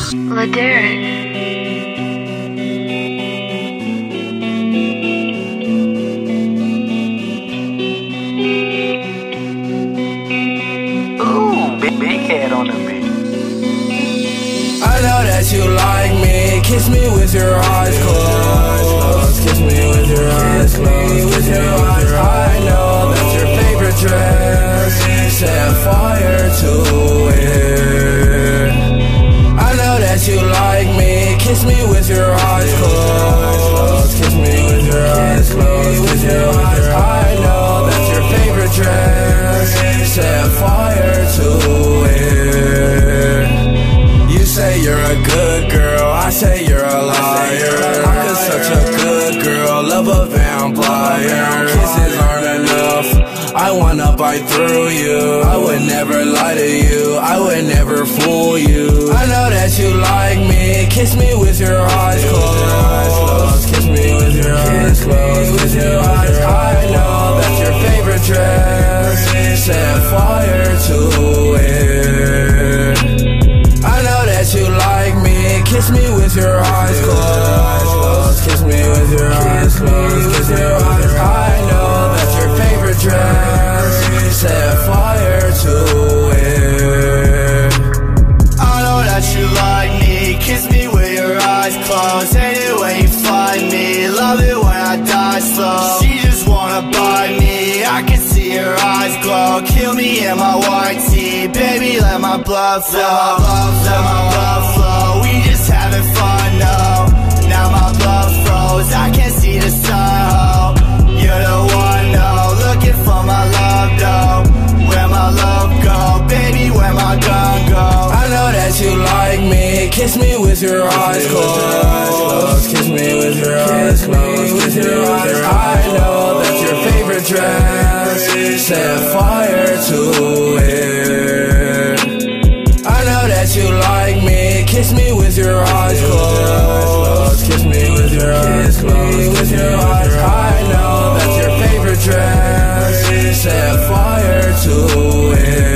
Ladarian. Big head on the beat. I know that you like me. Kiss me with your eyes closed. Kiss me with your eyes closed. With your eyes. I know that's your favorite dress. Set fire to it. I know that you like me. Kiss me with your eyes closed. Kiss me with your eyes closed. With your eyes. I know that's your favorite dress. Set fire to it. You say you're a good girl, I say you're a liar. How could such a good girl love a vampire? Kisses aren't enough, I wanna bite through you. I would never lie to you, I would never fool you. I know that you like me, kiss me with your eyes closed. Kiss me with your eyes closed. With your eyes, I know that's your favorite dress. Set fire to it. I know that you like me. Kiss me with your eyes closed. Kiss me with your eyes closed. With your eyes. I know that's your favorite dress. Set fire to it. I know that you like me. Kiss me with your eyes closed. Hate it when you find me. Love it when I die slow. She just wanna bite me. I can see her eyes glow. Kill me in my white tee. Baby, let my blood flow. Let my blood flow. We just having fun, no. Now my blood froze. I can't see the sun, oh. You're the one, no. Looking for my love, though. Where my love go? Baby, where my gun go? I know that you like me. Kiss me with your eyes closed. Kiss me with your eyes closed. With your eyes. I know that's your favorite dress. Set fire to it. I know that you like me. Kiss me with your eyes closed. Kiss me with your eyes closed. With your eyes. I know that's your favorite dress. Set fire to it.